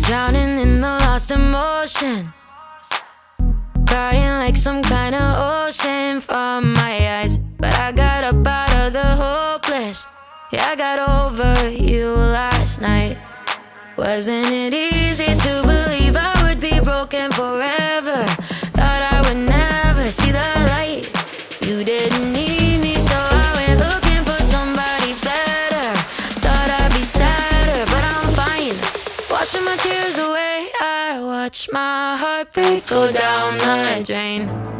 drowning in the lost emotion, crying like some kind of ocean from my eyes. But I got up out of the hopeless. Yeah, I got over you last night. Wasn't it easy to believe I would be broken forever? Thought I would never see the light. You didn't need me, so I went looking for somebody better. Thought I'd be sadder, but I'm fine. Washing my tears away, I watch my heart break, go down the drain.